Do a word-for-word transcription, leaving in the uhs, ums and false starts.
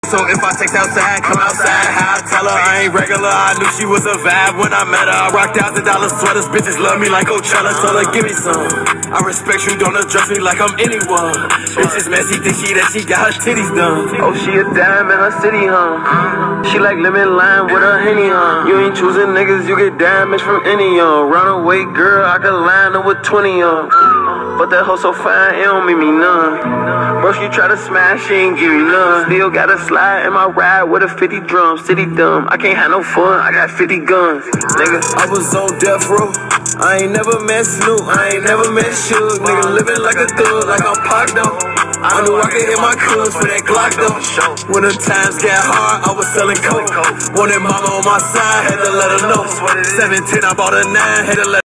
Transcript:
So if I text outside, come outside, how I tell her I ain't regular. I knew she was a vibe when I met her. I rock thousand dollar sweaters, bitches love me like Coachella. Told her give me some. I respect you, don't address me like I'm anyone. Bitches messy, think she that she got her titties done. Oh, she a dime in her city, huh? She like lemon lime with her Henny, huh? You ain't choosing niggas, you get damage from any, huh? Runaway girl, I could line up with twenty, huh? But that hoe so fine, it don't mean me none. Bro, she try to smash, she ain't give me none. Still gotta slide in my ride with a fifty drum. City dumb, I can't have no fun, I got fifty guns. Nigga, I was on death row. I ain't never met Snoop, I ain't never met Suge. Nigga living like a thug, like I'm Pac though. I knew I could hit my cuz for that Glock though. When the times got hard, I was selling coke. Wanted mama on my side, had to let her know. seven ten, I bought a nine, had to let